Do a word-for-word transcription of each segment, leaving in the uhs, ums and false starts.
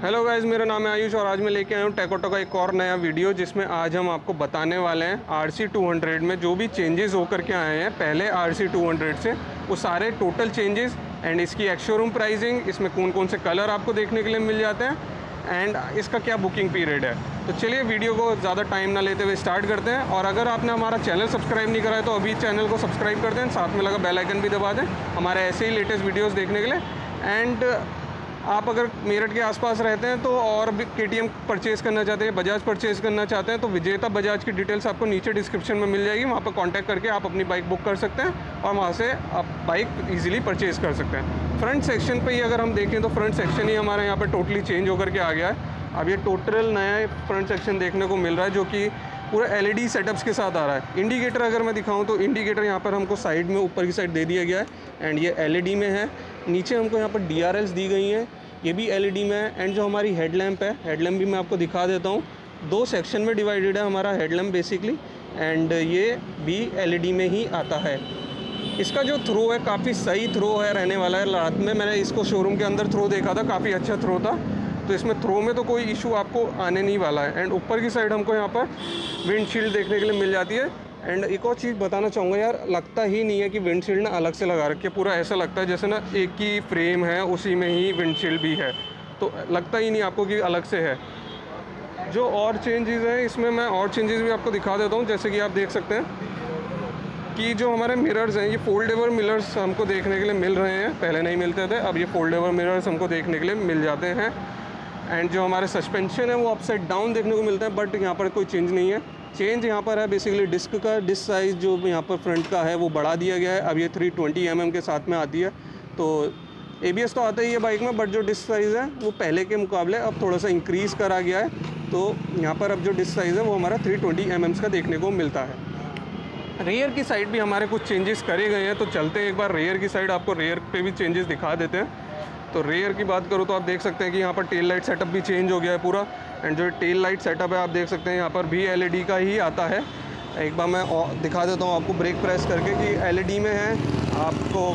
Hello guys, मेरा नाम है आयुष और आज मैं लेके आया हूँ टेकोटो का एक और नया वीडियो जिसमें आज हम आपको बताने वाले हैं आर सी टू हंड्रेड में जो भी चेंजेस होकर के आए हैं पहले आर सी टू हंड्रेड से, वो सारे टोटल चेंजेस एंड इसकी एक्स-शोरूम प्राइसिंग, इसमें कौन कौन से कलर आपको देखने के लिए मिल जाते हैं एंड इसका क्या बुकिंग पीरियड है। तो चलिए वीडियो को ज़्यादा टाइम ना लेते हुए स्टार्ट करते हैं। और अगर आपने हमारा चैनल सब्सक्राइब नहीं करा है तो अभी चैनल को सब्सक्राइब कर दें, साथ में लगा बेल आइकन भी दबा दें हमारे ऐसे ही लेटेस्ट वीडियोज़ देखने के लिए। एंड आप अगर मेरठ के आसपास रहते हैं तो और भी के टी एम परचेज़ करना चाहते हैं, बजाज परचेज़ करना चाहते हैं तो विजेता बजाज की डिटेल्स आपको नीचे डिस्क्रिप्शन में मिल जाएगी। वहाँ पर कांटेक्ट करके आप अपनी बाइक बुक कर सकते हैं और वहाँ से आप बाइक इजीली परचेज़ कर सकते हैं। फ्रंट सेक्शन पे ही अगर हम देखें तो फ्रंट सेक्शन ही हमारे यहाँ पर टोटली चेंज होकर के आ गया है। अब ये टोटल नया फ्रंट सेक्शन देखने को मिल रहा है जो कि पूरा एल ई डी सेटअप्स के साथ आ रहा है। इंडिकेटर अगर मैं दिखाऊं तो इंडिकेटर यहाँ पर हमको साइड में ऊपर की साइड दे दिया गया है एंड ये एल ई डी में है। नीचे हमको यहाँ पर डी आर एल्स दी गई हैं, ये भी एल ई डी में है। एंड जो हमारी हेडलैम्प है, हेडलैम्प भी मैं आपको दिखा देता हूँ। दो सेक्शन में डिवाइडेड है हमारा हेडलैम्प बेसिकली एंड ये भी एल ई डी में ही आता है। इसका जो थ्रो है काफ़ी सही थ्रो है रहने वाला है। रात में मैंने इसको शोरूम के अंदर थ्रो देखा था, काफ़ी अच्छा थ्रो था, तो इसमें थ्रो में तो कोई इशू आपको आने नहीं वाला है। एंड ऊपर की साइड हमको यहाँ पर विंडशील्ड देखने के लिए मिल जाती है। एंड एक और चीज़ बताना चाहूँगा यार, लगता ही नहीं है कि विंडशील्ड ना अलग से लगा रखी है, पूरा ऐसा लगता है जैसे ना एक ही फ्रेम है उसी में ही विंडशील्ड भी है, तो लगता ही नहीं आपको कि अलग से है। जो और चेंजेस हैं इसमें मैं और चेंजेस भी आपको दिखा देता हूँ। जैसे कि आप देख सकते हैं कि जो हमारे मिरर्स हैं ये फोल्डेबल मिरर्स हमको देखने के लिए मिल रहे हैं, पहले नहीं मिलते थे, अब ये फोल्डेबल मिरर्स हमको देखने के लिए मिल जाते हैं। एंड जो हमारे सस्पेंशन है वो अपसाइड डाउन देखने को मिलता है, बट यहाँ पर कोई चेंज नहीं है। चेंज यहाँ पर है बेसिकली डिस्क का, डिस्क साइज़ जो यहाँ पर फ्रंट का है वो बढ़ा दिया गया है। अब ये थ्री ट्वेंटी एम एम के साथ में आती है, तो ए बी एस तो आता ही है बाइक में, बट जो डिस्क साइज़ है वो पहले के मुकाबले अब थोड़ा सा इंक्रीज़ करा गया है। तो यहाँ पर अब जो डिस्क साइज़ है वो हमारा थ्री ट्वेंटी एम एम का देखने को मिलता है। रेयर की साइड भी हमारे कुछ चेंजेस करे गए हैं, तो चलते हैं एक बार रेयर की साइड, आपको रेयर पे भी चेंजेस दिखा देते हैं। तो रेयर की बात करूँ तो आप देख सकते हैं कि यहाँ पर टेल लाइट सेटअप भी चेंज हो गया है पूरा। एंड जो टेल लाइट सेटअप है आप देख सकते हैं यहाँ पर भी एल ई डी का ही आता है। एक बार मैं दिखा देता हूँ आपको ब्रेक प्रेस करके कि एल ई डी में है, आपको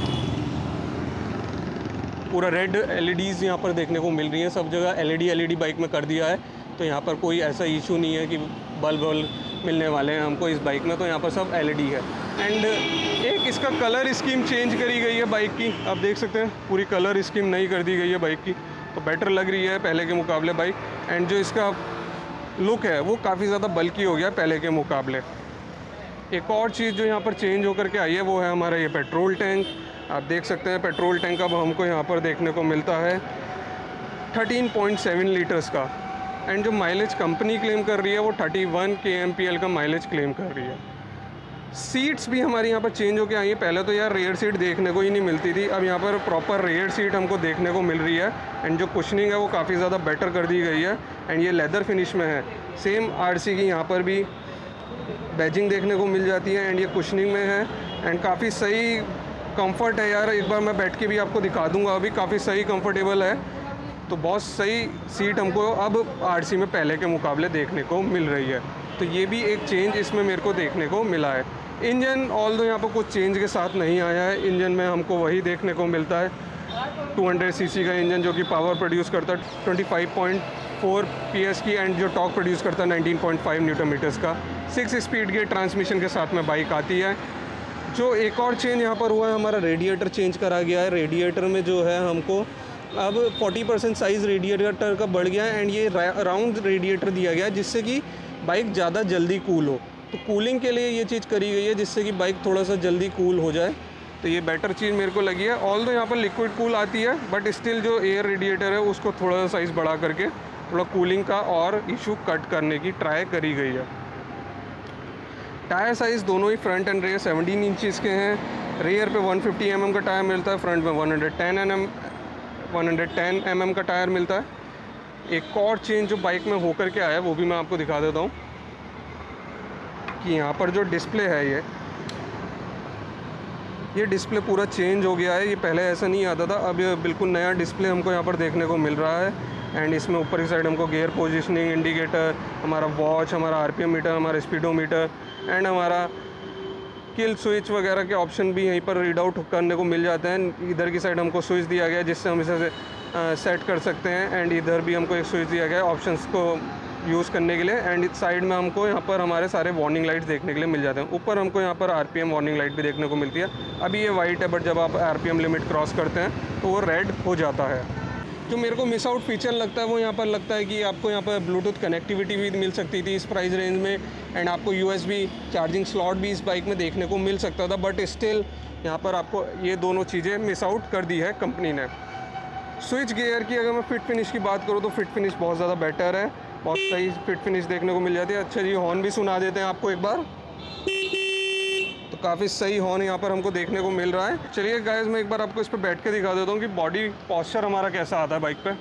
पूरा रेड एल ई डीज़ यहाँ पर देखने को मिल रही हैं। सब जगह L E D L E D bike में कर दिया है, तो यहाँ पर कोई ऐसा इशू नहीं है कि बल्ब वल्ब मिलने वाले हैं हमको इस बाइक में, तो यहाँ पर सब एल ई डी है। एंड एक इसका कलर स्कीम चेंज करी गई है बाइक की, आप देख सकते हैं पूरी कलर स्कीम नई कर दी गई है बाइक की, तो बेटर लग रही है पहले के मुकाबले बाइक। एंड जो इसका लुक है वो काफ़ी ज़्यादा बल्की हो गया पहले के मुकाबले। एक और चीज़ जो यहाँ पर चेंज होकर के आई है वो है हमारा ये पेट्रोल टैंक। आप देख सकते हैं पेट्रोल टैंक अब हमको यहाँ पर देखने को मिलता है थर्टीन पॉइंट सेवन लीटर्स का। एंड जो माइलेज कंपनी क्लेम कर रही है वो thirty one K M P L का माइलेज क्लेम कर रही है। सीट्स भी हमारी यहाँ पर चेंज होकर आई है। पहले तो यार रेयर सीट देखने को ही नहीं मिलती थी, अब यहाँ पर प्रॉपर रेयर सीट हमको देखने को मिल रही है। एंड जो कुशनिंग है वो काफ़ी ज़्यादा बेटर कर दी गई है एंड ये लेदर फिनिश में है। सेम आर सी की यहाँ पर भी बैजिंग देखने को मिल जाती है एंड ये कुशनिंग में है एंड काफ़ी सही कंफर्ट है यार। एक बार मैं बैठ के भी आपको दिखा दूँगा, अभी काफ़ी सही कंफर्टेबल है, तो बहुत सही सीट हमको अब आर सी में पहले के मुकाबले देखने को मिल रही है। तो ये भी एक चेंज इसमें मेरे को देखने को मिला है। इंजन ऑल दो यहाँ पर कुछ चेंज के साथ नहीं आया है, इंजन में हमको वही देखने को मिलता है टू हंड्रेड सी सी का इंजन जो कि पावर प्रोड्यूस करता है twenty five point four P S की एंड जो टॉर्क प्रोड्यूस करता है nineteen point five newton metres का। सिक्स स्पीड के ट्रांसमिशन के साथ में बाइक आती है। जो एक और चेंज यहाँ पर हुआ है, हमारा रेडिएटर चेंज करा गया है। रेडिएटर में जो है हमको अब फोर्टी परसेंट साइज़ रेडिएटर का बढ़ गया है एंड ये राउंड रेडिएटर दिया गया है जिससे कि बाइक ज़्यादा जल्दी कूल हो। तो कूलिंग के लिए ये चीज़ करी गई है जिससे कि बाइक थोड़ा सा जल्दी कूल हो जाए, तो ये बेटर चीज़ मेरे को लगी है। ऑल दो यहाँ पर लिक्विड कूल आती है, बट स्टिल जो एयर रेडिएटर है उसको थोड़ा सा साइज़ बढ़ा करके थोड़ा कूलिंग का और इशू कट करने की ट्राई करी गई है। टायर साइज़ दोनों ही front and rear seventeen inches के हैं। रेयर पे वन फिफ्टी एम एम का टायर मिलता है, फ्रंट में one hundred ten M M one hundred ten M M का टायर मिलता है। एक और चेंज जो बाइक में होकर के आया है वो भी मैं आपको दिखा देता हूँ कि यहाँ पर जो डिस्प्ले है ये ये डिस्प्ले पूरा चेंज हो गया है। ये पहले ऐसा नहीं आता था, अब ये बिल्कुल नया डिस्प्ले हमको यहाँ पर देखने को मिल रहा है। एंड इसमें ऊपर की साइड हमको गियर पोजीशनिंग इंडिकेटर, हमारा वॉच, हमारा आर पी एम मीटर, हमारा स्पीडोमीटर एंड हमारा किल स्विच वगैरह के ऑप्शन भी यहीं पर रीड आउट करने को मिल जाते हैं। इधर की साइड हमको स्विच दिया गया है जिससे हम इसे सेट कर सकते हैं। एंड इधर भी हमको एक स्विच दिया गया है ऑप्शंस को यूज़ करने के लिए। एंड इस साइड में हमको यहाँ पर हमारे सारे वार्निंग लाइट्स देखने के लिए मिल जाते हैं। ऊपर हमको यहाँ पर आरपीएम वार्निंग लाइट भी देखने को मिलती है। अभी ये वाइट है, बट जब आप आरपीएम लिमिट क्रॉस करते हैं तो वो रेड हो जाता है। जो मेरे को मिस आउट फीचर लगता है वो यहाँ पर लगता है कि आपको यहाँ पर ब्लूटूथ कनेक्टिविटी भी मिल सकती थी इस प्राइस रेंज में। एंड आपको यूएसबी चार्जिंग स्लॉट भी इस बाइक में देखने को मिल सकता था, बट स्टिल यहाँ पर आपको ये दोनों चीज़ें मिस आउट कर दी है कंपनी ने। स्विच गियर की अगर मैं फिट फिनिश की बात करूँ तो फिट फिनिश बहुत ज़्यादा बेटर है, बहुत सही फिट फिनिश देखने को मिल जाती है। अच्छा जी, हॉर्न भी सुना देते हैं आपको एक बार, तो काफ़ी सही हॉर्न यहाँ पर हमको देखने को मिल रहा है। चलिए गाइस, मैं एक बार आपको इस पर बैठ के दिखा देता हूँ कि बॉडी पॉस्चर हमारा कैसा आता है बाइक पे।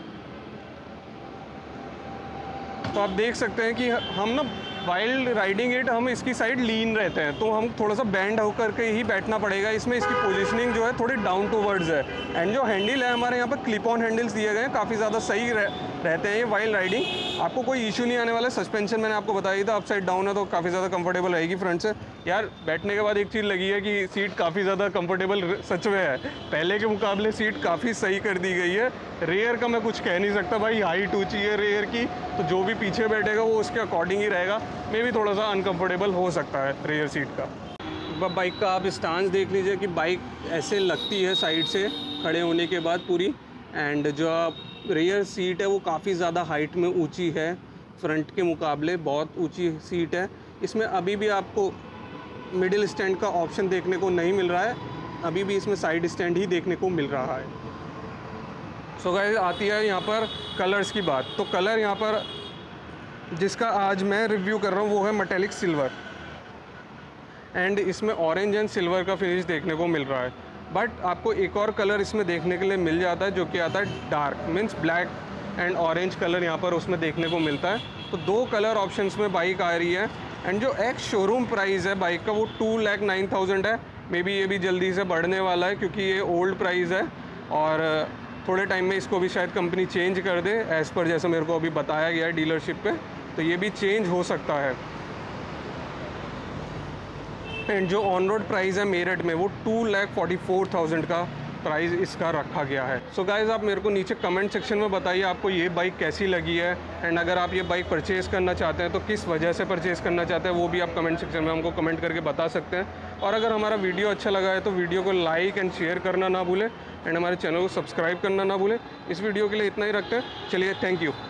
तो आप देख सकते हैं कि हम ना वाइल्ड राइडिंग इट हम इसकी साइड लीन रहते हैं, तो हम थोड़ा सा बैंड होकर के ही बैठना पड़ेगा। इसमें इसकी पोजीशनिंग जो है थोड़ी डाउन टू वर्ड्स है। एंड जो हैंडल है हमारे यहाँ पर क्लिप ऑन हैंडल्स दिए गए हैं, काफ़ी ज़्यादा सही रह, रहते हैं ये वाइल्ड राइडिंग। आपको कोई इशू नहीं आने वाला। सस्पेंशन मैंने आपको बताया था, अपसाइड डाउन है तो काफ़ी ज़्यादा कंफर्टेबल रहेगी फ्रंट से। यार बैठने के बाद एक चीज़ लगी है कि सीट काफ़ी ज़्यादा कंफर्टेबल सच में है, पहले के मुकाबले सीट काफ़ी सही कर दी गई है। रेयर का मैं कुछ कह नहीं सकता भाई, हाइट ऊँची है रेयर की, तो जो भी पीछे बैठेगा वो उसके अकॉर्डिंग ही रहेगा। मे भी थोड़ा सा अनकंफर्टेबल हो सकता है रेयर सीट का। बाइक का आप स्टांस देख लीजिए कि बाइक ऐसे लगती है साइड से खड़े होने के बाद पूरी। एंड जो आप रेयर सीट है वो काफ़ी ज़्यादा हाइट में ऊंची है, फ्रंट के मुकाबले बहुत ऊंची सीट है। इसमें अभी भी आपको मिडिल स्टैंड का ऑप्शन देखने को नहीं मिल रहा है, अभी भी इसमें साइड स्टैंड ही देखने को मिल रहा है। सो गाइस, आती है यहाँ पर कलर्स की बात। तो कलर यहाँ पर जिसका आज मैं रिव्यू कर रहा हूँ वो है मेटेलिक सिल्वर। एंड इसमें ऑरेंज एंड सिल्वर का फिनिश देखने को मिल रहा है। बट आपको एक और कलर इसमें देखने के लिए मिल जाता है जो कि आता है dark, means black and orange colour यहाँ पर उसमें देखने को मिलता है। तो दो कलर ऑप्शंस में बाइक आ रही है। एंड जो एक्स शोरूम प्राइस है बाइक का वो टू लैख नाइन थाउजेंड है। मे बी ये भी जल्दी से बढ़ने वाला है क्योंकि ये ओल्ड प्राइस है और थोड़े टाइम में इसको भी शायद कंपनी चेंज कर दे, एज़ पर जैसे मेरे को अभी बताया गया है डीलरशिप पे, तो ये भी चेंज हो सकता है। एंड जो ऑन रोड प्राइस है मेरठ में वो two lakh forty four thousand का प्राइस इसका रखा गया है। सो so गाइज़, आप मेरे को नीचे कमेंट सेक्शन में बताइए आपको ये बाइक कैसी लगी है। एंड अगर आप ये बाइक परचेज़ करना चाहते हैं तो किस वजह से परचेज़ करना चाहते हैं वो भी आप कमेंट सेक्शन में हमको कमेंट करके बता सकते हैं। और अगर हमारा वीडियो अच्छा लगा है तो वीडियो को लाइक एंड शेयर करना ना भूलें। एंड हमारे चैनल को सब्सक्राइब करना ना भूलें। इस वीडियो के लिए इतना ही रखते हैं। चलिए, थैंक यू।